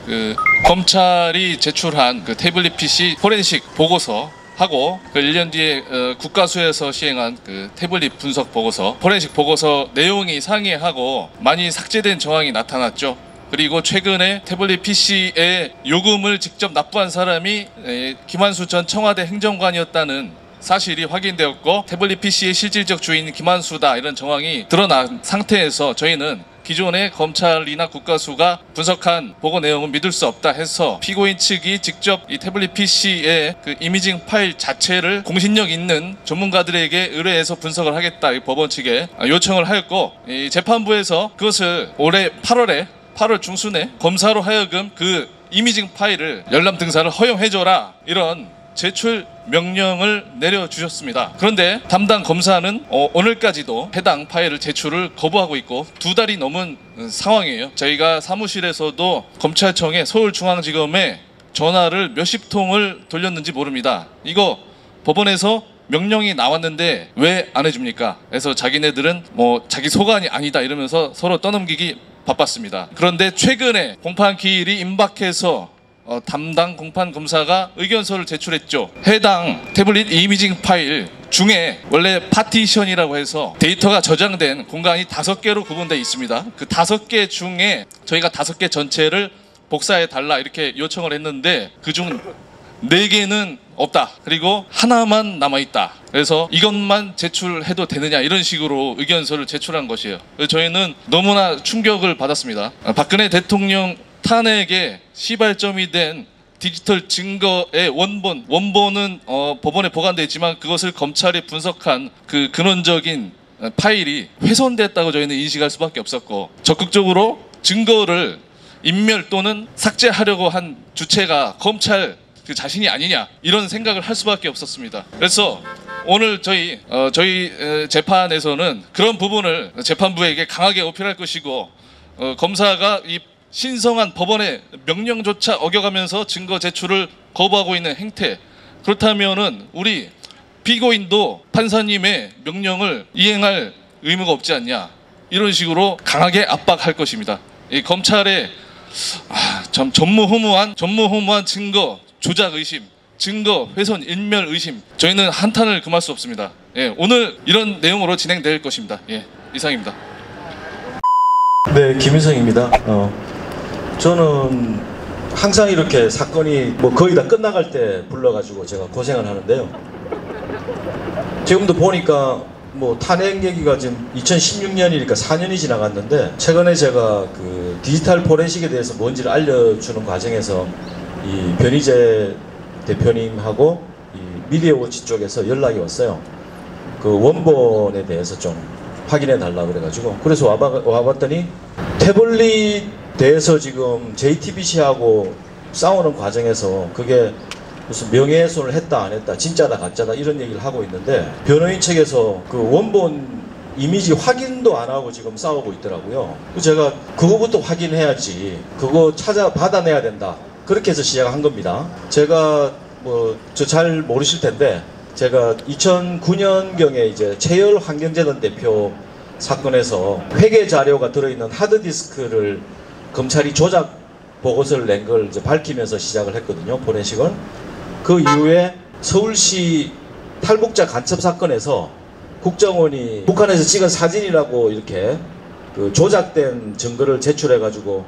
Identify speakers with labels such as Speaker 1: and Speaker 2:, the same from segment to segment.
Speaker 1: 그 검찰이 제출한 그 태블릿 PC 포렌식 보고서 하고 그 1년 뒤에 국가수에서 시행한 그 태블릿 분석 보고서 포렌식 보고서 내용이 상이하고 많이 삭제된 정황이 나타났죠. 그리고 최근에 태블릿 PC의 요금을 직접 납부한 사람이 김한수 전 청와대 행정관이었다는 사실이 확인되었고 태블릿 PC의 실질적 주인은 김한수다 이런 정황이 드러난 상태에서 저희는 기존의 검찰이나 국가수가 분석한 보고 내용은 믿을 수 없다 해서 피고인 측이 직접 이 태블릿 PC의 그 이미징 파일 자체를 공신력 있는 전문가들에게 의뢰해서 분석을 하겠다 이 법원 측에 요청을 하였고 이 재판부에서 그것을 올해 8월 중순에 검사로 하여금 그 이미징 파일을 열람 등사를 허용해줘라 이런 제출 명령을 내려주셨습니다. 그런데 담당 검사는 오늘까지도 해당 파일을 제출을 거부하고 있고 2달이 넘은 상황이에요. 저희가 사무실에서도 검찰청에 서울중앙지검에 전화를 몇십 통을 돌렸는지 모릅니다. 이거 법원에서 명령이 나왔는데 왜 안 해줍니까? 그래서 자기네들은 뭐 자기 소관이 아니다 이러면서 서로 떠넘기기 바빴습니다. 그런데 최근에 공판 기일이 임박해서 담당 공판 검사가 의견서를 제출했죠. 해당 태블릿 이미징 파일 중에 원래 파티션이라고 해서 데이터가 저장된 공간이 5개로 구분되어 있습니다. 그 5개 중에 저희가 5개 전체를 복사해 달라 이렇게 요청을 했는데 그중 4개는 없다. 그리고 하나만 남아있다. 그래서 이것만 제출해도 되느냐 이런 식으로 의견서를 제출한 것이에요. 그래서 저희는 너무나 충격을 받았습니다. 박근혜 대통령 탄핵의 시발점이 된 디지털 증거의 원본은 법원에 보관되어 있지만 그것을 검찰이 분석한 그 근원적인 파일이 훼손됐다고 저희는 인식할 수밖에 없었고 적극적으로 증거를 인멸 또는 삭제하려고 한 주체가 검찰 그 자신이 아니냐 이런 생각을 할 수밖에 없었습니다. 그래서 오늘 저희 재판에서는 그런 부분을 재판부에게 강하게 어필할 것이고 검사가 이 신성한 법원의 명령조차 어겨가면서 증거 제출을 거부하고 있는 행태 그렇다면은 우리 피고인도 판사님의 명령을 이행할 의무가 없지 않냐 이런 식으로 강하게 압박할 것입니다. 이 검찰의 참 전무후무한 증거 조작 의심, 증거 훼손 인멸 의심 저희는 한탄을 금할 수 없습니다. 예, 오늘 이런 내용으로 진행될 것입니다. 예, 이상입니다.
Speaker 2: 네, 김윤성입니다. 저는 항상 이렇게 사건이 뭐 거의 다 끝나갈 때 불러가지고 제가 고생을 하는데요. 지금도 보니까 뭐 탄핵 얘기가 지금 2016년이니까 4년이 지나갔는데 최근에 제가 그 디지털 포렌식에 대해서 뭔지를 알려주는 과정에서 이 변희재 대표님하고 이 미디어워치 쪽에서 연락이 왔어요. 그 원본에 대해서 좀 확인해 달라 그래가지고 그래서 와봤더니 태블릿 대해서 지금 JTBC하고 싸우는 과정에서 그게 무슨 명예훼손을 했다 안 했다 진짜다 가짜다 이런 얘기를 하고 있는데 변호인 측에서 그 원본 이미지 확인도 안 하고 지금 싸우고 있더라고요. 제가 그거부터 확인해야지 그거 받아내야 된다 그렇게 해서 시작한 겁니다. 제가 뭐 저 잘 모르실 텐데 제가 2009년경에 이제 최열 환경재단 대표 사건에서 회계 자료가 들어있는 하드디스크를 검찰이 조작 보고서를 낸 걸 이제 밝히면서 시작을 했거든요. 포렌식은. 그 이후에 서울시 탈북자 간첩 사건에서 국정원이 북한에서 찍은 사진이라고 이렇게 그 조작된 증거를 제출해가지고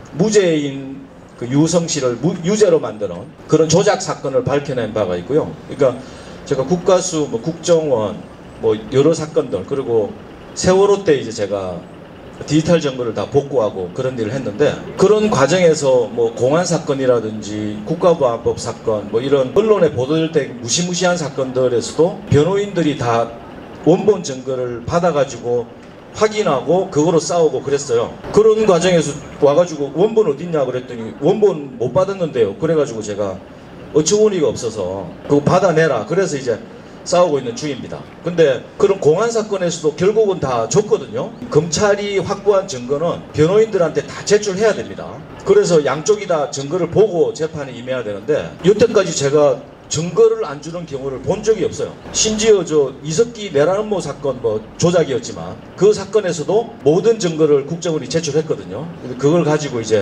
Speaker 2: 무죄인 그 유성 씨를 유죄로 만드는 그런 조작 사건을 밝혀낸 바가 있고요. 그러니까 제가 국가수, 뭐 국정원, 뭐 여러 사건들 그리고 세월호 때 이제 제가 디지털 정보를 다 복구하고 그런 일을 했는데 그런 과정에서 뭐 공안 사건이라든지 국가보안법 사건 뭐 이런 언론에 보도될 때 무시무시한 사건들에서도 변호인들이 다 원본 증거를 받아가지고 확인하고 그거로 싸우고 그랬어요. 그런 과정에서 와가지고 원본 어딨냐 그랬더니 원본 못 받았는데요. 그래가지고 제가 어처구니가 없어서 그거 받아내라 그래서 이제 싸우고 있는 중입니다. 근데 그런 공안 사건에서도 결국은 다 줬거든요. 검찰이 확보한 증거는 변호인들한테 다 제출해야 됩니다. 그래서 양쪽이 다 증거를 보고 재판에 임해야 되는데 여태까지 제가 증거를 안 주는 경우를 본 적이 없어요. 심지어 저 이석기 내란음모 사건 뭐 조작이었지만 그 사건에서도 모든 증거를 국정원이 제출했거든요. 그걸 가지고 이제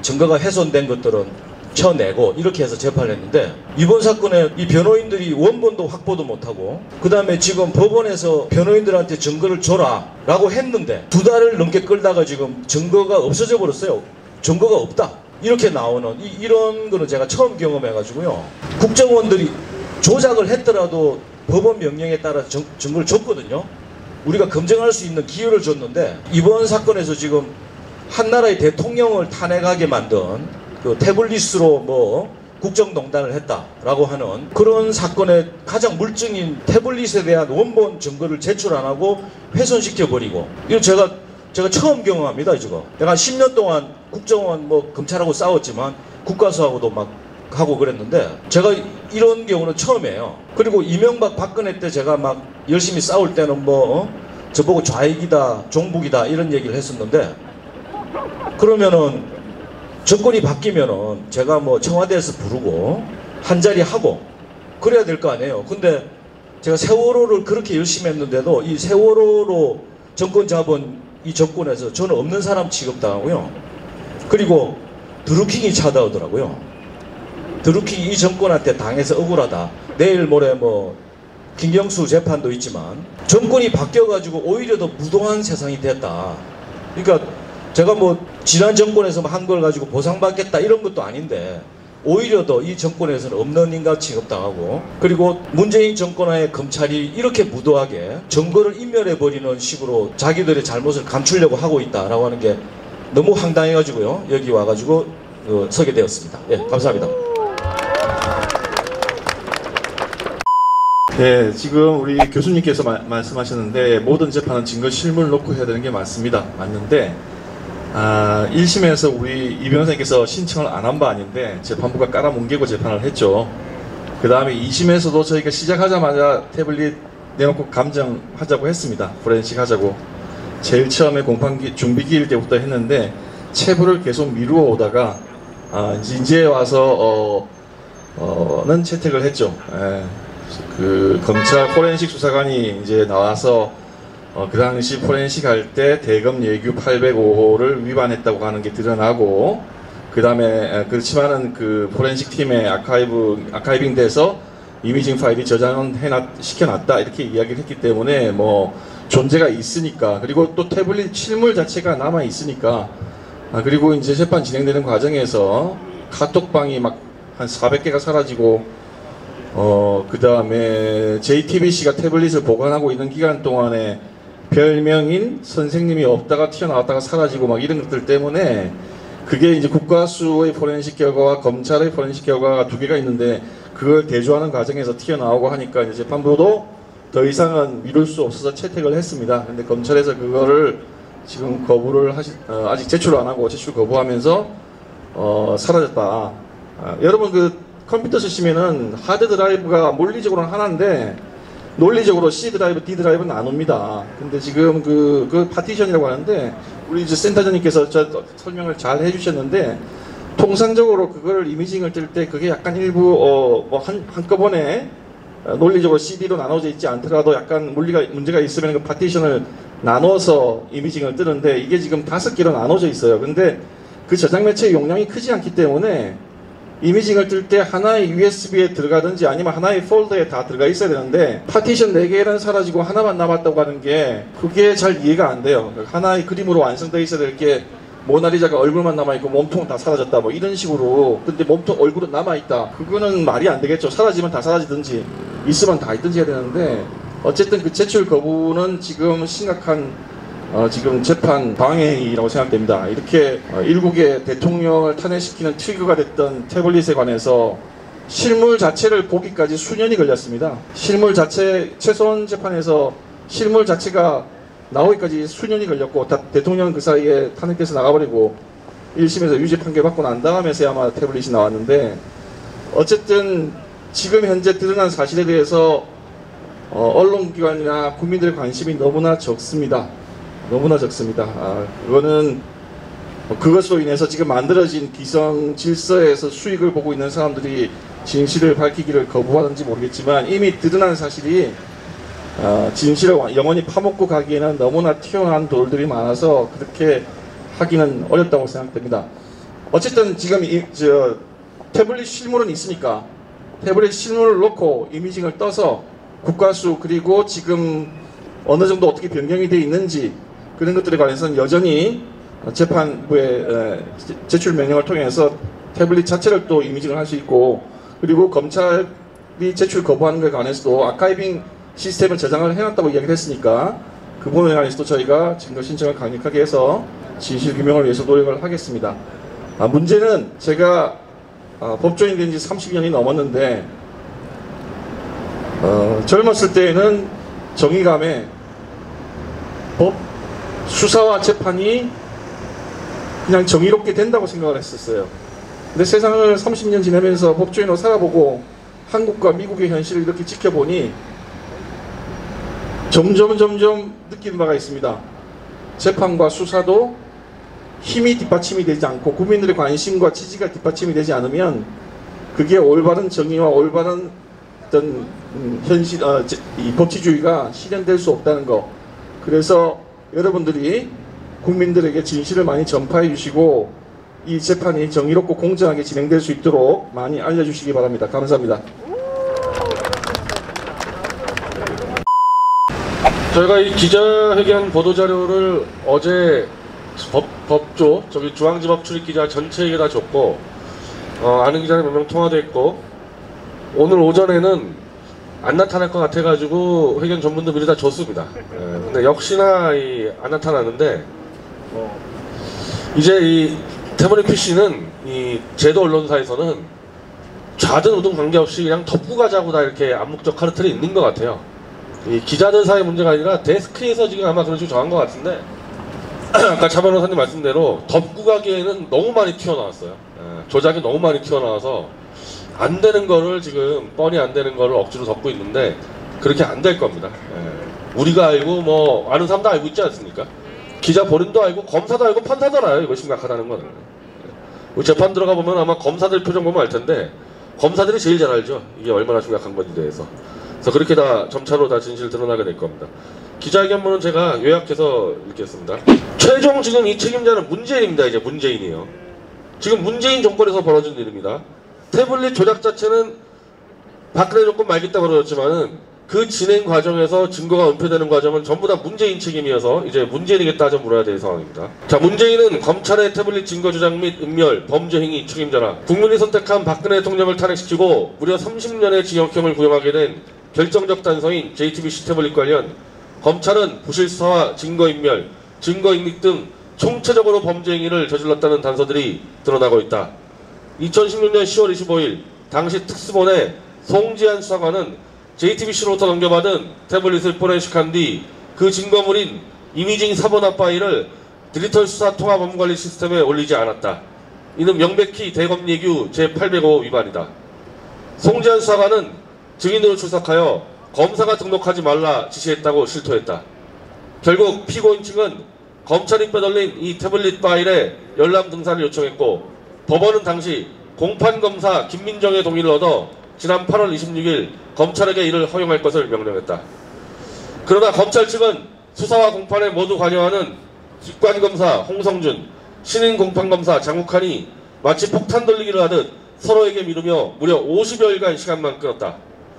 Speaker 2: 증거가 훼손된 것들은 쳐내고 이렇게 해서 재판을 했는데, 이번 사건에 이 변호인들이 원본도 확보도 못하고 그 다음에 지금 법원에서 변호인들한테 증거를 줘라 라고 했는데 2달을 넘게 끌다가 지금 증거가 없어져 버렸어요. 증거가 없다 이렇게 나오는 이런 거는 제가 처음 경험해 가지고요. 국정원들이 조작을 했더라도 법원 명령에 따라 증거를 줬거든요. 우리가 검증할 수 있는 기회를 줬는데, 이번 사건에서 지금 한 나라의 대통령을 탄핵하게 만든 그 태블릿으로 뭐 국정농단을 했다라고 하는 그런 사건의 가장 물증인 태블릿에 대한 원본 증거를 제출 안 하고 훼손시켜 버리고, 이거 제가 처음 경험합니다. 이거 내가 10년 동안 국정원 뭐 검찰하고 싸웠지만 국가수하고도 막 하고 그랬는데 제가 이런 경우는 처음이에요. 그리고 이명박 박근혜 때 제가 막 열심히 싸울 때는 뭐 저보고 좌익이다 종북이다 이런 얘기를 했었는데, 그러면은 정권이 바뀌면은 제가 뭐 청와대에서 부르고 한자리 하고 그래야 될 거 아니에요. 근데 제가 세월호를 그렇게 열심히 했는데도 이 세월호로 정권 잡은 이 정권에서 저는 없는 사람 취급당하고요. 그리고 드루킹이 찾아오더라고요. 드루킹이 이 정권한테 당해서 억울하다. 내일 모레 뭐 김경수 재판도 있지만 정권이 바뀌어가지고 오히려 더 무동한 세상이 됐다. 그러니까 제가 뭐 지난 정권에서 한 걸 가지고 보상받겠다 이런 것도 아닌데 오히려 더 이 정권에서는 없는 인간 취급당하고, 그리고 문재인 정권의 검찰이 이렇게 무도하게 증거를 인멸해버리는 식으로 자기들의 잘못을 감추려고 하고 있다라고 하는 게 너무 황당해가지고요. 여기 와가지고 서게 되었습니다. 예, 감사합니다.
Speaker 3: 네, 지금 우리 교수님께서 말씀하셨는데 모든 재판은 증거 실물을 놓고 해야 되는 게 맞습니다. 맞는데 1심에서 우리 이 변호사님께서 신청을 안 한 바 아닌데 재판부가 깔아뭉개고 재판을 했죠. 그 다음에 2심에서도 저희가 시작하자마자 태블릿 내놓고 감정하자고 했습니다. 포렌식 하자고. 제일 처음에 공판 준비기일 때부터 했는데 체부를 계속 미루어 오다가 이제 와서 는 채택을 했죠. 그 검찰 포렌식 수사관이 이제 나와서 그 당시 포렌식 할 때 대검 예규 805호를 위반했다고 하는 게 드러나고, 그 다음에 그렇지만은 그 포렌식 팀의 아카이빙 돼서 이미징 파일이 저장은 시켜놨다 이렇게 이야기를 했기 때문에 뭐 존재가 있으니까, 그리고 또 태블릿 실물 자체가 남아 있으니까, 그리고 이제 재판 진행되는 과정에서 카톡방이 막 한 400개가 사라지고, 그 다음에 JTBC가 태블릿을 보관하고 있는 기간 동안에 별명인 선생님이 없다가 튀어나왔다가 사라지고 막 이런 것들 때문에, 그게 이제 국가수의 포렌식 결과와 검찰의 포렌식 결과가 2개가 있는데 그걸 대조하는 과정에서 튀어나오고 하니까 이제 재판부도 더 이상은 미룰 수 없어서 채택을 했습니다. 근데 검찰에서 그거를 지금 거부를 아직 제출 안 하고 제출 거부하면서 사라졌다. 여러분 그 컴퓨터 쓰시면은 하드 드라이브가 물리적으로는 하나인데 논리적으로 C 드라이브, D 드라이브는 나눕니다. 근데 지금 그 파티션이라고 하는데 우리 이제 센터장님께서 설명을 잘 해주셨는데, 통상적으로 그걸 이미징을 뜰 때 그게 약간 일부 한꺼번에 논리적으로 CD로 나눠져 있지 않더라도 약간 문제가 있으면 그 파티션을 나눠서 이미징을 뜨는데, 이게 지금 5개로 나눠져 있어요. 근데 그 저장 매체의 용량이 크지 않기 때문에 이미징을 뜰 때 하나의 USB에 들어가든지 아니면 하나의 폴더에 다 들어가 있어야 되는데, 파티션 4개는 사라지고 하나만 남았다고 하는 게 그게 잘 이해가 안 돼요. 하나의 그림으로 완성되어 있어야 될 게 모나리자가 얼굴만 남아있고 몸통은 다 사라졌다 뭐 이런 식으로. 근데 몸통 얼굴은 남아있다, 그거는 말이 안 되겠죠. 사라지면 다 사라지든지 있으면 다 있든지 해야 되는데, 어쨌든 그 제출 거부는 지금 심각한 지금 재판 방해이라고 생각됩니다. 이렇게 일국의 대통령을 탄핵시키는 트리거가 됐던 태블릿에 관해서 실물 자체를 보기까지 수년이 걸렸습니다. 실물 자체, 최소한 재판에서 실물 자체가 나오기까지 수년이 걸렸고, 대통령은 그 사이에 탄핵돼서 나가버리고 1심에서 유죄 판결 받고 난 다음에서야 아마 태블릿이 나왔는데, 어쨌든 지금 현재 드러난 사실에 대해서 언론기관이나 국민들의 관심이 너무나 적습니다. 너무나 적습니다. 그거는 그것으로 인해서 지금 만들어진 기성 질서에서 수익을 보고 있는 사람들이 진실을 밝히기를 거부하는지 모르겠지만, 이미 드러난 사실이 진실을 영원히 파먹고 가기에는 너무나 튀어나온 돌들이 많아서 그렇게 하기는 어렵다고 생각됩니다. 어쨌든 지금 태블릿 실물은 있으니까 태블릿 실물을 놓고 이미징을 떠서 국가수 그리고 지금 어느 정도 어떻게 변경이 되어 있는지 그런 것들에 관해서는 여전히 재판부의 제출 명령을 통해서 태블릿 자체를 또 이미징을 할 수 있고, 그리고 검찰이 제출 거부하는 것에 관해서도 아카이빙 시스템을 저장을 해놨다고 이야기를 했으니까 그 부분에 관해서도 저희가 증거 신청을 강력하게 해서 진실 규명을 위해서 노력을 하겠습니다. 문제는 제가 법조인이 된 지 30년이 넘었는데 젊었을 때에는 정의감에 법 수사와 재판이 그냥 정의롭게 된다고 생각을 했었어요. 근데 세상을 30년 지내면서 법조인으로 살아보고 한국과 미국의 현실을 이렇게 지켜보니 점점 느끼는 바가 있습니다. 재판과 수사도 힘이 뒷받침이 되지 않고 국민들의 관심과 지지가 뒷받침이 되지 않으면 그게 올바른 정의와 올바른 어떤 현실, 이 법치주의가 실현될 수 없다는 거. 그래서 여러분들이 국민들에게 진실을 많이 전파해 주시고 이 재판이 정의롭고 공정하게 진행될 수 있도록 많이 알려주시기 바랍니다. 감사합니다.
Speaker 4: 저희가 이 기자회견 보도자료를 어제 법조 중앙지법 출입기자 전체에게 다 줬고 아는 기자는 몇 명 통화됐고 오늘 오전에는 안 나타날 것 같아가지고 회견 전문도 미리 다 줬습니다. 근데 역시나 안 나타나는데 이제 이 태블릿 PC는 이 제도 언론사에서는 좌든 우든 관계없이 그냥 덮고 가자고 다 이렇게 암묵적 카르텔이 있는 것 같아요. 이 기자들 사이의 문제가 아니라 데스크에서 지금 아마 그런 식으로 정한 것 같은데 아까 차 변호사님 말씀대로 덮고 가기에는 너무 많이 튀어나왔어요. 조작이 너무 많이 튀어나와서 안 되는 거를 지금 뻔히 안 되는 거를 억지로 덮고 있는데 그렇게 안 될 겁니다. 우리가 알고 뭐 아는 사람도 알고 있지 않습니까? 기자 본인도 알고 검사도 알고 판사도 알아요. 이거 심각하다는 거는. 우리 재판 들어가 보면 아마 검사들 표정 보면 알 텐데 검사들이 제일 잘 알죠. 이게 얼마나 심각한 건지에 대해서. 그래서 그렇게 다 점차로 다 진실 드러나게 될 겁니다. 기자회견문은 제가 요약해서 읽겠습니다. 최종 지금 이 책임자는 문재인입니다. 이제 문재인이요. 지금 문재인 정권에서 벌어진 일입니다. 태블릿 조작 자체는 박근혜 정권 말기 때 벌어졌지만은 그 진행 과정에서 증거가 은폐되는 과정은 전부 다 문재인 책임이어서 이제 문재인에게 따져 물어야 될 상황입니다. 자, 문재인은 검찰의 태블릿 증거 조작 및 은멸, 범죄 행위 책임자라 국민이 선택한 박근혜 대통령을 탄핵시키고 무려 30년의 징역형을 구형하게 된 결정적 단서인 JTBC 태블릿 관련 검찰은 부실수사와 증거인멸, 증거인멸 등 총체적으로 범죄 행위를 저질렀다는 단서들이 드러나고 있다. 2016년 10월 25일 당시 특수본의 송지한 수사관은 JTBC로부터 넘겨받은 태블릿을 포렌식한 뒤 그 증거물인 이미징 사본화 파일을 디지털 수사 통합 업무관리 시스템에 올리지 않았다. 이는 명백히 대검예규 제805 위반이다. 송지한 수사관은 증인으로 출석하여 검사가 등록하지 말라 지시했다고 실토했다. 결국 피고인 측은 검찰이 빼돌린 이 태블릿 파일의 열람 등산을 요청했고 법원은 당시 공판검사 김민정의 동의를 얻어 지난 8월 26일 검찰에게 이를 허용할 것을 명령했다. 그러나 검찰 측은 수사와 공판에 모두 관여하는 직관검사 홍성준, 신인공판검사 장욱환이 마치 폭탄 돌리기를 하듯 서로에게 미루며 무려 50여일간 시간만 끌었다.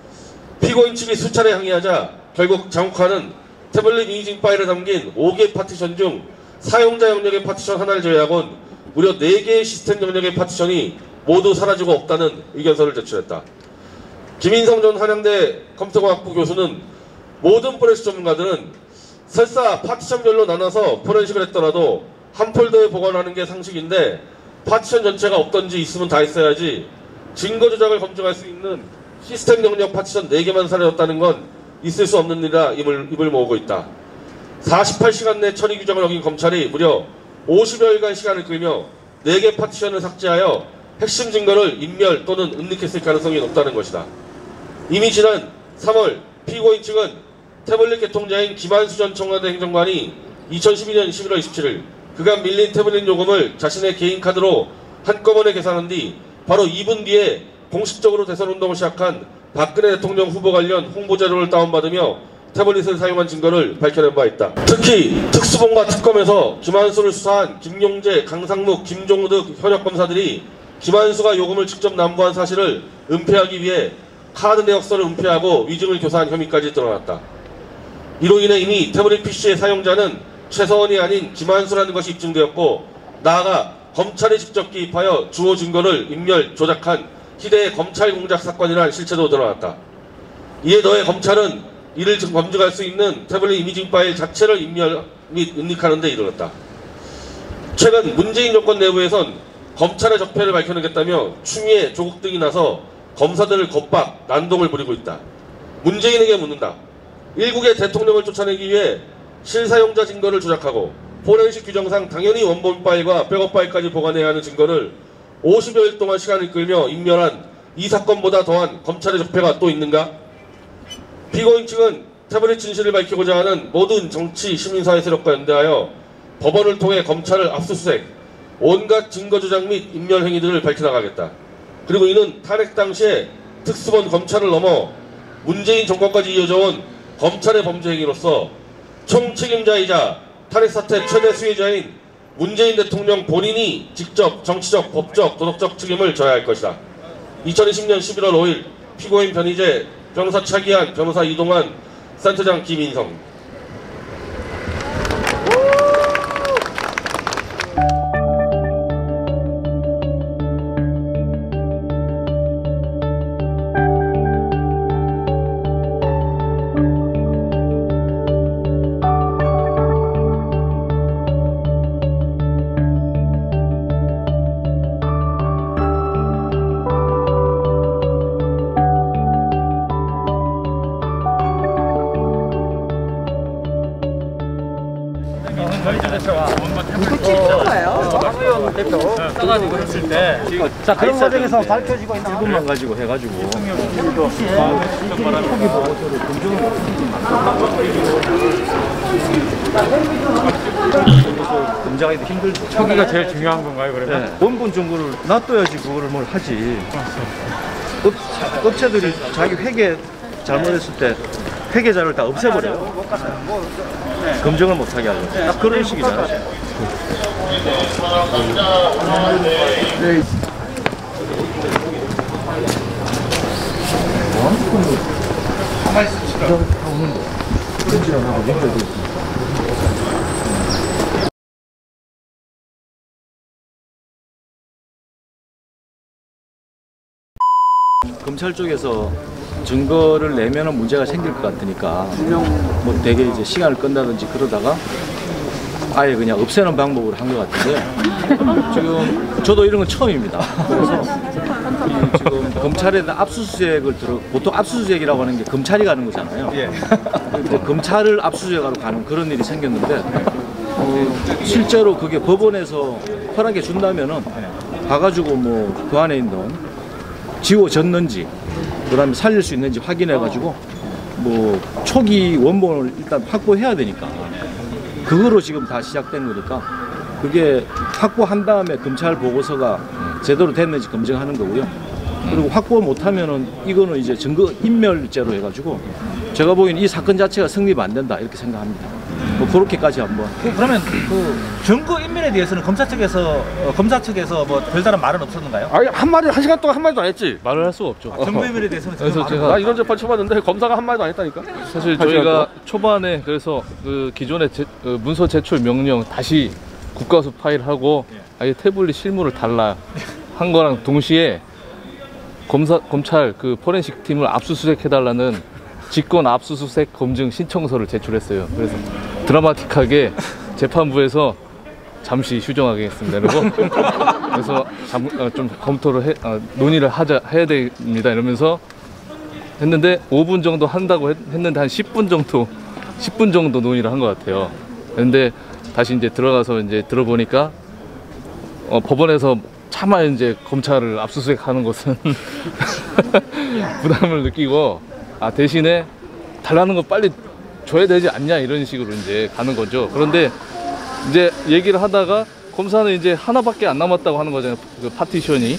Speaker 4: 피고인 측이 수차례 항의하자 결국 장욱환은 태블릿 이미징 파일에 담긴 5개 파티션 중 사용자 영역의 파티션 하나를 제외하곤 무려 4개의 시스템 영역의 파티션이 모두 사라지고 없다는 의견서를 제출했다. 김인성 전 한양대 컴퓨터공학부 교수는 모든 포렌식 전문가들은 설사 파티션별로 나눠서 포렌식을 했더라도 한 폴더에 보관하는 게 상식인데 파티션 전체가 없던지 있으면 다 있어야지 증거 조작을 검증할 수 있는 시스템 영역 파티션 4개만 사라졌다는 건 있을 수 없는 일이라 입을 모으고 있다. 48시간 내 처리 규정을 어긴 검찰이 무려 50여일간 시간을 끌며 4개 파티션을 삭제하여 핵심 증거를 인멸 또는 은닉했을 가능성이 높다는 것이다. 이미 지난 3월 피고인 측은 태블릿 개통자인 김한수 전 청와대 행정관이 2012년 11월 27일 그간 밀린 태블릿 요금을 자신의 개인 카드로 한꺼번에 계산한 뒤 바로 2분 뒤에 공식적으로 대선운동을 시작한 박근혜 대통령 후보 관련 홍보자료를 다운받으며 태블릿을 사용한 증거를 밝혀낸 바 있다. 특히 특수본과 특검에서 김한수를 수사한 김용재, 강상묵, 김종우 등 현역 검사들이 김한수가 요금을 직접 납부한 사실을 은폐하기 위해 카드 내역서를 은폐하고 위증을 교사한 혐의까지 드러났다. 이로 인해 이미 태블릿 PC의 사용자는 최서원이 아닌 김한수라는 것이 입증되었고, 나아가 검찰이 직접 개입하여 주요 증거를 인멸, 조작한 희대의 검찰 공작 사건이라는 실체도 드러났다. 이에 더해 검찰은 이를 검증할 수 있는 태블릿 이미징 파일 자체를 인멸 및 은닉하는 데 이르렀다. 최근 문재인 정권 내부에선 검찰의 적폐를 밝혀내겠다며 추미애, 조국 등이 나서 검사들을 겁박, 난동을 부리고 있다. 문재인에게 묻는다. 일국의 대통령을 쫓아내기 위해 실사용자 증거를 조작하고 포렌식 규정상 당연히 원본 파일과 백업 파일까지 보관해야 하는 증거를 50여일 동안 시간을 끌며 인멸한 이 사건보다 더한 검찰의 적폐가 또 있는가? 피고인 측은 태블릿 진실을 밝히고자 하는 모든 정치, 시민사회 세력과 연대하여 법원을 통해 검찰을 압수수색, 온갖 증거 조작 및 인멸 행위들을 밝혀나가겠다. 그리고 이는 탄핵 당시에 특수본 검찰을 넘어 문재인 정권까지 이어져온 검찰의 범죄 행위로서 총책임자이자 탄핵 사태 최대 수혜자인 문재인 대통령 본인이 직접 정치적, 법적, 도덕적 책임을 져야 할 것이다. 2020년 11월 5일 피고인 변희재, 변호사 차기한, 변호사 이동환, 센터장 김인성.
Speaker 5: 써가지고 했을 때, 자 그런 과정에서 밝혀지고 있는
Speaker 2: 부분만 가지고 해가지고 검증하기도 힘들죠.
Speaker 5: 초기가 제일 중요한 건가요, 그러면?
Speaker 2: 네. 원본 정보를 놔둬야지 그거를 뭘 하지. 업체들이 자기 회계 잘못했을 때 회계자를 다 없애버려요. 검증을 못하게 하죠. 딱 그런 식이잖아요. 검찰 쪽에서 증거를 내면은 문제가 생길 것 같으니까 뭐 되게 이제 시간을 끈다든지 그러다가 아예 그냥 없애는 방법으로 한 것 같은데 지금 저도 이런 건 처음입니다. 그래서 지금 검찰에 압수수색을 보통 압수수색이라고 하는 게 검찰이 가는 거잖아요. 근데 검찰을 압수수색하러 가는 그런 일이 생겼는데 실제로 그게 법원에서 허락해 준다면은 가가지고 뭐 그 안에 있는 지워졌는지 그다음에 살릴 수 있는지 확인해가지고 뭐 초기 원본을 일단 확보해야 되니까 그거로 지금 다 시작된 거니까 그게 확보한 다음에 검찰 보고서가 제대로 됐는지 검증하는 거고요. 그리고 확보 못하면은 이거는 이제 증거 인멸죄로 해가지고 제가 보기엔 이 사건 자체가 성립 안 된다 이렇게 생각합니다. 뭐 그렇게까지 한번.
Speaker 5: 그러면 그 증거 인멸에 대해서는 검사 측에서 뭐 별다른 말은 없었는가요?
Speaker 4: 아니 한 시간 동안 한마디도 안 했지.
Speaker 1: 말을 할 수가 없죠.
Speaker 5: 증거 인멸에 대해서는
Speaker 1: 그래서
Speaker 5: 지금
Speaker 1: 제가
Speaker 4: 나 이런 재판 처음 봤는데 검사가 한마디도 안 했다니까.
Speaker 1: 사실 저희가 초반에 그래서 그 기존의 문서 제출 명령 다시 국가수 파일하고 아예 태블릿 실물을 달라 한 거랑 동시에 검찰 그 포렌식 팀을 압수수색해달라는 직권 압수수색 검증 신청서를 제출했어요. 그래서 드라마틱하게 재판부에서 잠시 휴정하겠습니다. 그래서 좀 검토를 논의를 해야 됩니다. 이러면서 했는데 5분 정도 한다고 했는데 한 10분 정도 논의를 한 것 같아요. 근데 다시 이제 들어가서 이제 들어보니까 법원에서 차마 이제 검찰을 압수수색하는 것은 부담을 느끼고 대신에 달라는 거 빨리 줘야 되지 않냐 이런 식으로 이제 가는 거죠. 그런데 이제 얘기를 하다가 검사는 이제 하나밖에 안 남았다고 하는 거잖아요. 그 파티션이.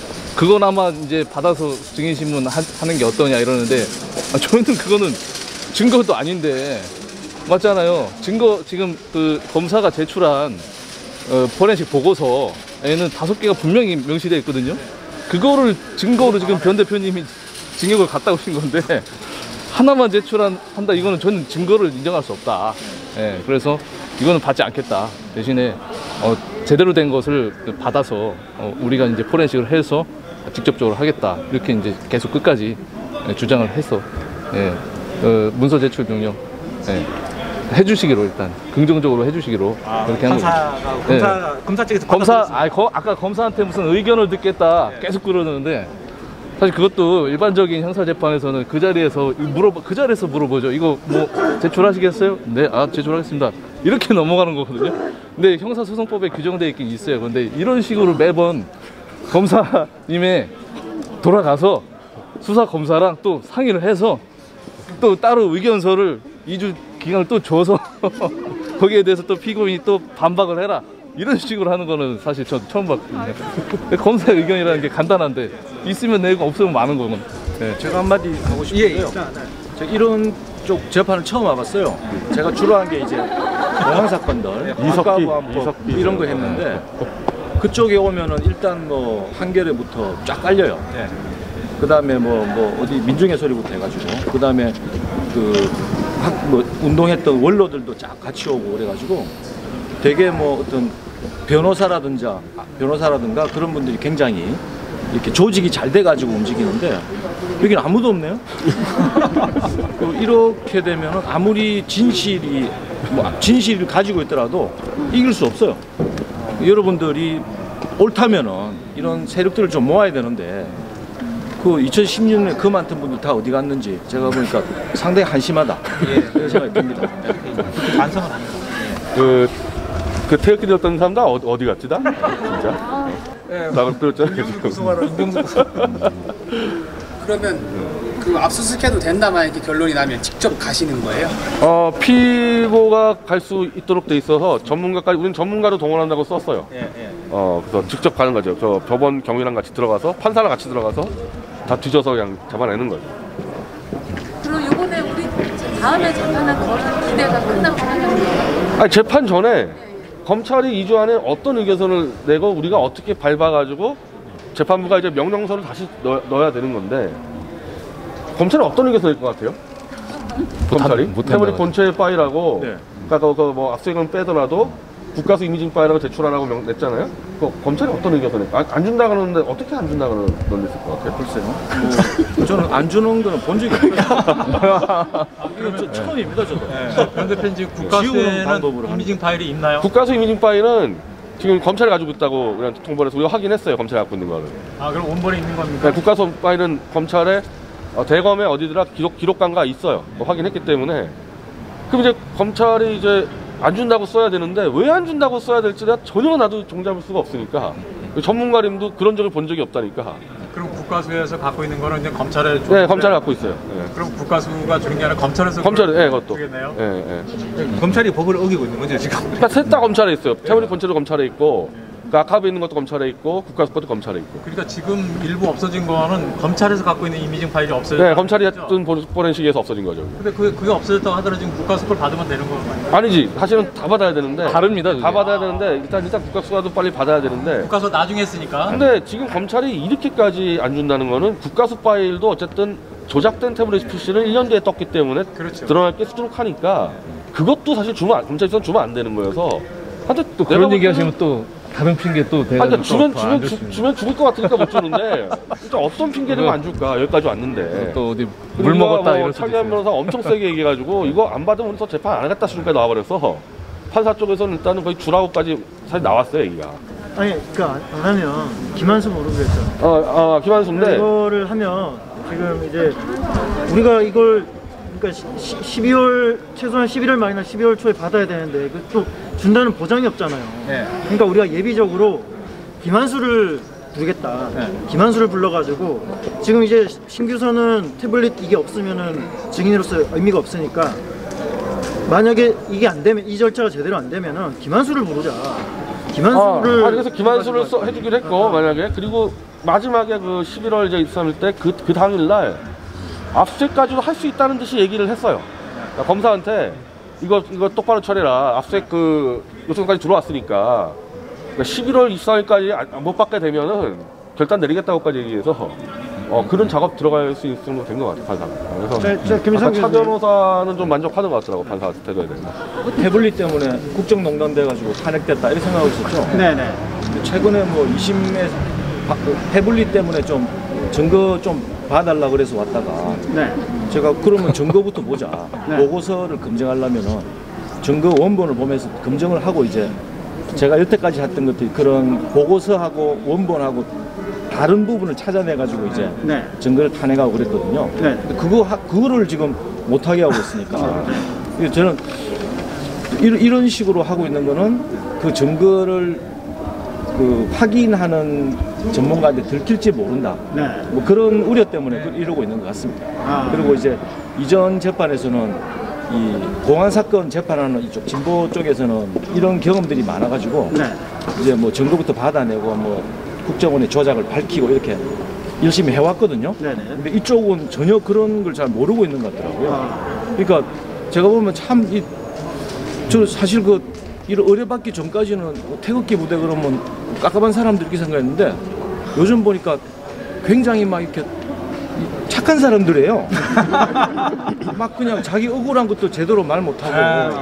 Speaker 1: 그건 아마 이제 받아서 증인신문 하는 게 어떠냐 이러는데 저희는 그거는 증거도 아닌데 맞잖아요. 증거 지금 그 검사가 제출한 포렌식 보고서에는 5개가 분명히 명시되어 있거든요. 그거를 증거로 지금 변 대표님이 징역을 갔다 오신 건데 하나만 제출한다 이거는 저는 증거를 인정할 수 없다. 예, 그래서 이거는 받지 않겠다. 대신에 제대로 된 것을 받아서 우리가 이제 포렌식을 해서 직접적으로 하겠다. 이렇게 이제 계속 끝까지 주장을 해서 예, 문서 제출 명령 예, 해주시기로 일단 긍정적으로 해주시기로 그렇게 한 거죠.
Speaker 5: 검사 측에서
Speaker 1: 아까 검사한테 무슨 의견을 듣겠다 계속 그러는데 사실 그것도 일반적인 형사재판에서는 그 자리에서 물어보죠. 이거 뭐 제출하시겠어요? 네, 제출하겠습니다. 이렇게 넘어가는 거거든요. 근데 형사소송법에 규정되어 있긴 있어요. 근데 이런 식으로 매번 검사님의 돌아가서 수사 검사랑 또 상의를 해서 또 따로 의견서를 2주 기간을 또 줘서 거기에 대해서 또 피고인이 또 반박을 해라. 이런 식으로 하는 거는 사실 저 처음 봤거든요. 검사의 의견이라는 게 간단한데 있으면 내고 없으면 많은 거는.
Speaker 6: 네, 제가 한마디 하고 싶은데요. 제가 이런 쪽 재판을 처음 와봤어요. 제가 주로 한 게 이제 공항 사건들, 국가보안법 이런 거 했는데 그쪽에 오면은 일단 뭐 한겨레부터 쫙 깔려요. 그 다음에 뭐 어디 민중의 소리부터 해가지고 그 다음에 뭐 운동했던 원로들도 쫙 같이 오고 그래가지고 되게 뭐 어떤 변호사라든가 그런 분들이 굉장히 이렇게 조직이 잘 돼가지고 움직이는데 여기는 아무도 없네요. 이렇게 되면은 아무리 진실을 가지고 있더라도 이길 수 없어요. 여러분들이 옳다면은 이런 세력들을 좀 모아야 되는데 그 2016년에 그 많던 분들 다 어디 갔는지 제가 보니까 상당히 한심하다. 그런 생각이 듭니다.
Speaker 5: 반성을 합니다.
Speaker 7: 그 태극기 들었던 사람 다 어디 갔지 다? 진짜? 나를 들었잖아.
Speaker 8: 그러면 그 압수수색해도 된다만 이렇게 결론이 나면 직접 가시는 거예요?
Speaker 7: 피고가 갈 수 있도록 돼 있어서 전문가까지 우리는 전문가도 동원한다고 썼어요. 그래서 직접 가는 거죠. 저 법원 경위랑 같이 들어가서 판사랑 같이 들어가서 다 뒤져서 그냥 잡아내는 거죠.
Speaker 9: 그럼 이번에 우리 다음에 재판은 거는 기대가 끝나고 하는
Speaker 7: 아니 재판 전에 검찰이 2주 안에 어떤 의견서를 내고 우리가 어떻게 밟아가지고 재판부가 이제 명령서를 다시 넣어야 되는 건데 검찰은 어떤 의견서 낼 것 같아요? 검찰이? 태블릿 본체 파일하고 그러니까 뭐 압수수색은 빼더라도 국가수 이미징 파일하고 제출하라고 냈잖아요. 검찰이 어떤 의견서 낼까? 안 준다 그러는데 어떻게 안 준다 그러는 것 같아요?
Speaker 6: 글쎄요. 저는 안 주는 거는 본 적이 없어요. 이건 처음입니다, 저도.
Speaker 5: 변 대표님 지금 국가수에는 이미징 파일이 있나요?
Speaker 7: 국가수 이미징 파일은 지금 검찰이 가지고 있다고 그냥 통보를 해서 우리가 확인했어요. 검찰이 갖고 있는 거를.
Speaker 5: 그럼 원본에 있는 겁니까?
Speaker 7: 네, 국가수 파일은 검찰에 대검에 어디더라 기록관가 있어요. 확인했기 때문에. 그럼 이제 검찰이 이제 안 준다고 써야 되는데 왜 안 준다고 써야 될지 내가 전혀 나도 종잡을 수가 없으니까 전문가님도 그런 적을 본 적이 없다니까.
Speaker 5: 그럼 국가수에서 갖고 있는 거는 이제 검찰에
Speaker 7: 네, 검찰이 갖고 있어요. 네.
Speaker 5: 그럼 국가수가 주는 게 아니라 검찰에서
Speaker 7: 그것도
Speaker 5: 주겠네요. 검찰이 법을 어기고 있는 거죠 지금.
Speaker 7: 그러니까 셋 다 검찰에 있어요. 태블릿 본체도 검찰에 있고 그 아카브에 있는 것도 검찰에 있고 국가수 것도 검찰에 있고.
Speaker 5: 그러니까 지금 일부 없어진 거는 검찰에서 갖고 있는 이미징 파일이 없어졌다.
Speaker 7: 네, 검찰이 했던 포렌식에서 없어진 거죠.
Speaker 5: 근데 그게 없어졌다고 하더라도 지금 국가수 걸 받으면 되는 거 아니에요?
Speaker 7: 아니지. 사실은 다 받아야 되는데.
Speaker 1: 다릅니다. 그게.
Speaker 7: 다 받아야 되는데 일단 국가수가도 빨리 받아야 되는데.
Speaker 5: 국가수 나중에 했으니까.
Speaker 7: 근데 지금 검찰이 이렇게까지 안 준다는 거는 국가수 파일도 어쨌든 조작된 태블릿 PC를 1년 뒤에 떴기 때문에 드러날 게 수두룩하니까 그것도 사실 검찰에서는 주면 안 되는 거여서. 하여튼
Speaker 1: 또 그런 얘기 하시면 또 다른 핑계 또 대가지고
Speaker 7: 그러니까 주면 죽을 것 같으니까 못 주는데 진짜 어떤 핑계 대고 안 줄까? 여기까지 왔는데
Speaker 1: 또 어디 물 먹었다 이럴 수도
Speaker 7: 차기한 변호사 엄청 세게 얘기해가지고 이거 안 받으면 우리 더 재판 안 하겠다 수준까지 나와버려서 판사 쪽에서는 일단은 거의 주라고까지 사실 나왔어요 얘기가.
Speaker 10: 아니 그러니까 안 하면 김한수 모르고 그랬잖아.
Speaker 7: 김한수인데
Speaker 10: 이거를 하면 지금 이제 우리가 이걸 그러니까 12월 최소한 11월 말이나 12월 초에 받아야 되는데 또 준다는 보장이 없잖아요. 그러니까 우리가 예비적으로 김한수를 부르겠다. 김한수를 불러가지고 지금 이제 신규서는 태블릿 이게 없으면은 증인으로서 의미가 없으니까 만약에 이게 안 되면 이 절차가 제대로 안 되면은 김한수를 부르자. 김한수를
Speaker 7: 그래서 김한수를 해주기로 했고 만약에 그리고 마지막에 그 11월 이제 23일 때 그 당일날 압수수색까지도 할 수 있다는 듯이 얘기를 했어요. 그러니까 검사한테 이거 똑바로 처리해라. 압수수색 그 요청까지 들어왔으니까 그러니까 11월 24일까지 못 받게 되면은 결단 내리겠다고까지 얘기해서 그런 작업 들어갈 수 있으면 된 것 같아요, 판사. 그래서 차 변호사는 좀 만족하는 것 같더라고, 판사 태도에 대해서.
Speaker 6: 태블릿 때문에 국정농단 돼가지고 탄핵됐다 이렇게 생각하고 있었죠.
Speaker 10: 네네.
Speaker 6: 최근에 뭐 2심에 태블릿 때문에 좀 증거 좀 봐달라 그래서 왔다가
Speaker 10: 네.
Speaker 6: 제가 그러면 증거부터 보자.
Speaker 10: 네.
Speaker 6: 보고서를 검증하려면은 증거 원본을 보면서 검증을 하고 이제 제가 여태까지 했던 것들이 그런 보고서하고 원본하고 다른 부분을 찾아내가지고 이제
Speaker 10: 네.
Speaker 6: 증거를 탄핵하고 그랬거든요.
Speaker 10: 네.
Speaker 6: 근데 그거를 지금 못하게 하고 있으니까 저는 이런 식으로 하고 있는 거는 그 증거를 그 확인하는 전문가한테 들킬지 모른다.
Speaker 10: 네.
Speaker 6: 뭐 그런 우려 때문에 이러고 있는 것 같습니다. 그리고 이제 이전 재판에서는 이 공안 사건 재판하는 이쪽 진보 쪽에서는 이런 경험들이 많아가지고
Speaker 10: 네.
Speaker 6: 이제 뭐 증거부터 받아내고 뭐 국정원의 조작을 밝히고 이렇게 열심히 해왔거든요.
Speaker 10: 네네.
Speaker 6: 근데 이쪽은 전혀 그런 걸 잘 모르고 있는 것 같더라고요. 그러니까 제가 보면 참 저 사실 이런 의뢰받기 전까지는 태극기 부대 그러면 깝깝한 사람들 이렇게 생각했는데 요즘 보니까 굉장히 막 이렇게 착한 사람들이에요. 막 그냥 자기 억울한 것도 제대로 말 못하고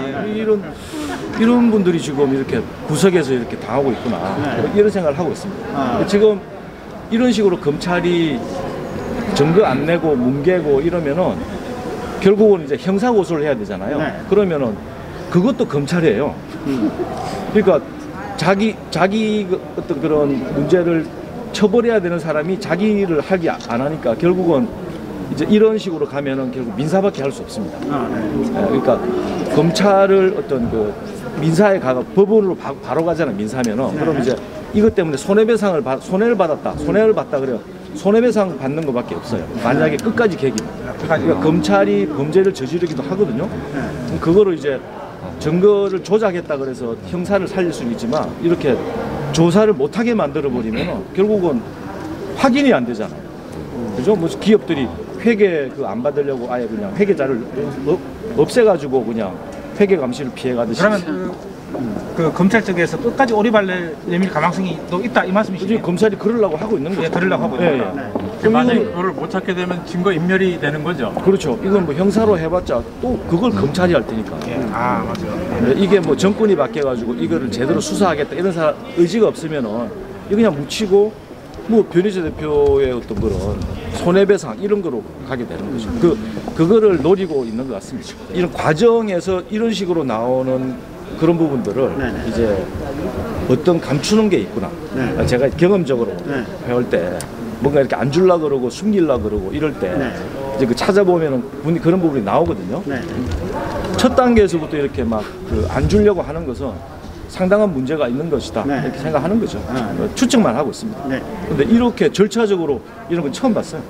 Speaker 6: 이런 분들이 지금 이렇게 구석에서 이렇게 당하고 있구나 이런 생각을 하고 있습니다. 지금 이런 식으로 검찰이 증거 안 내고 뭉개고 이러면은 결국은 이제 형사 고소를 해야 되잖아요.
Speaker 10: 네.
Speaker 6: 그러면은 그것도 검찰이에요. 그러니까 자기 어떤 그런 문제를 처벌해야 되는 사람이 자기를 하기 안 하니까 결국은 이제 이런 식으로 가면은 결국 민사밖에 할 수 없습니다. 그러니까 검찰을 어떤 그 민사에 가가 법원으로 바로 가잖아요. 민사면은 그럼 이제 이것 때문에 손해배상을 손해를 받다 그래요. 손해배상 받는 것밖에 없어요. 만약에 끝까지 개기면. 그러니까 검찰이 범죄를 저지르기도 하거든요. 그거를 이제 증거를 조작했다 그래서 형사를 살릴 수는 있지만 이렇게 조사를 못하게 만들어 버리면 결국은 확인이 안 되잖아요. 그죠? 뭐 기업들이 회계 안 받으려고 아예 그냥 회계자를 없애가지고 그냥 회계 감시를 피해가듯이.
Speaker 5: 그러면 그 검찰 쪽에서 끝까지 오리발 내밀 가망성이 또 있다 이 말씀이시죠?
Speaker 6: 검찰이 그러려고 하고 있는 거죠.
Speaker 5: 예, 그러려고 하고 있는 거죠.
Speaker 6: 그럼
Speaker 11: 만약에 그거를 못 찾게 되면 증거 인멸이 되는 거죠.
Speaker 6: 그렇죠. 이건 뭐 형사로 해봤자 또 그걸 검찰이 할 테니까.
Speaker 5: 맞아요.
Speaker 6: 이게 뭐 정권이 바뀌어가지고 이거를 제대로 수사하겠다 이런 의지가 없으면은 이거 그냥 묻히고 뭐 변희재 대표의 어떤 그런 손해배상 이런 거로 가게 되는 거죠. 그거를 노리고 있는 것 같습니다. 이런 과정에서 이런 식으로 나오는 그런 부분들을 이제 어떤 감추는 게 있구나. 제가 경험적으로 배울 때 뭔가 이렇게 안 줄라 그러고 숨길라 그러고 이럴 때 이제 그 찾아보면은 그런 부분이 나오거든요. 첫 단계에서부터 이렇게 막 안 주려고 하는 것은 상당한 문제가 있는 것이다 이렇게 생각하는 거죠. 추측만 하고 있습니다. 근데 이렇게 절차적으로 이런 건 처음 봤어요.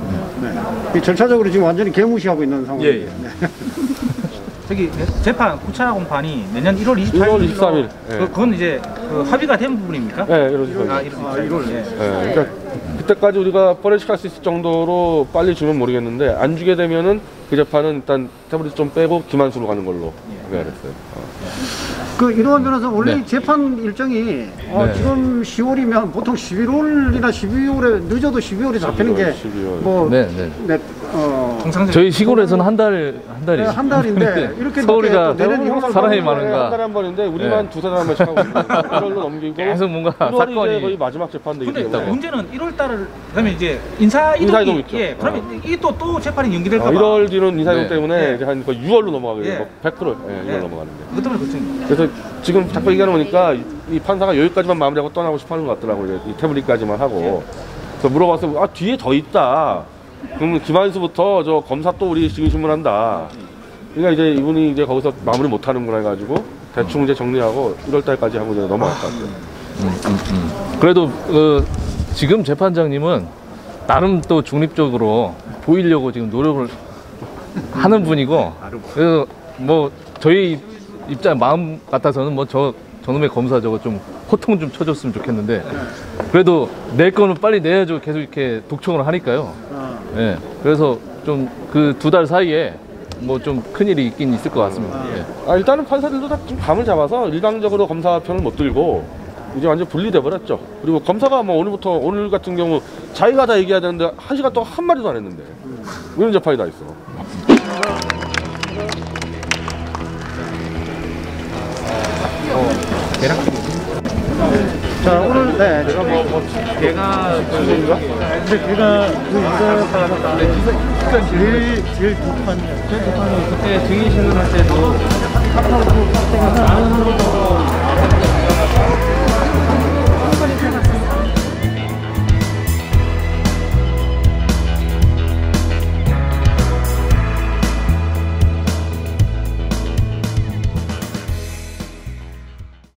Speaker 10: 절차적으로 지금 완전히 개무시하고 있는 상황이에요.
Speaker 5: 저기 재판 9차 공판이 내년 1월
Speaker 7: 23일.
Speaker 5: 그건 이제 합의가 된 부분입니까?
Speaker 7: 네, 1월 23일.
Speaker 5: 1월.
Speaker 7: 그러니까 그때까지 우리가 포렌식할 수 있을 정도로 빨리 주면 모르겠는데 안 주게 되면은 그 재판은 일단 태블릿 좀 빼고 기만수로 가는 걸로 그랬어요.
Speaker 10: 이동환 변호사 원래 재판 일정이 지금 10월이면 보통 11월이나 12월에 늦어도 12월에 잡히는 게 뭐
Speaker 11: 저희 시골에서는 한 달이죠.
Speaker 10: 한 달인데 이렇게
Speaker 11: 서울이라 사람이
Speaker 7: 한
Speaker 11: 많은가.
Speaker 7: 달에 한 번인데 우리만 두세 달 한 번씩 하고 있는 1월로 넘기고
Speaker 11: 계속 뭔가
Speaker 7: 1월이
Speaker 11: 사건이
Speaker 7: 거의 마지막 재판도
Speaker 5: 근데
Speaker 7: 있고.
Speaker 5: 문제는 1월 달을 그러면 이제 인사
Speaker 7: 이동
Speaker 5: 이동이
Speaker 7: 있죠.
Speaker 5: 그러면 이게 또 재판이 연기될까 봐.
Speaker 7: 1월 뒤는 인사이동 때문에 이제 한 거의 6월로 넘어가게 뭐 100% 6월 넘어가는데.
Speaker 5: 그것 때문에 걱정입니다.
Speaker 7: 그래서 지금 자꾸 얘기하는 거니까 이 판사가 여기까지만 마무리하고 떠나고 싶어하는 것 같더라고요. 이 태블릿까지만 하고. 그래서 물어봤어요. 뒤에 더 있다. 그러면 김한수부터 저 검사 또 우리 지금 신문한다. 그러니까 이제 이분이 이제 거기서 마무리 못하는구나 해가지고 대충 이제 정리하고 1월달까지 하고 이제 넘어갈 것 같아요.
Speaker 11: 그래도 지금 재판장님은 나름 또 중립적으로 보이려고 지금 노력을 하는 분이고, 그래서 뭐 저희 입장 마음 같아서는 뭐 저놈의 검사 저거 좀 호통 좀 쳐줬으면 좋겠는데, 그래도 낼 거는 빨리 내야죠. 계속 이렇게 독촉을 하니까요. 그래서 좀 그 2달 사이에 뭐 좀 큰일이 있긴 있을 것 같습니다. 예.
Speaker 7: 일단은 판사들도 다 좀 감을 잡아서 일방적으로 검사 편을 못 들고 이제 완전 분리돼 버렸죠. 그리고 검사가 뭐 오늘 같은 경우 자기가 다 얘기해야 되는데 1시간 동안 한마디도 안 했는데 이런 재판이 다 있어.
Speaker 10: 자 오늘 제가 걔가 제일 비판이야.
Speaker 5: 그때 증인 신문할 때도 카카오톡 사태가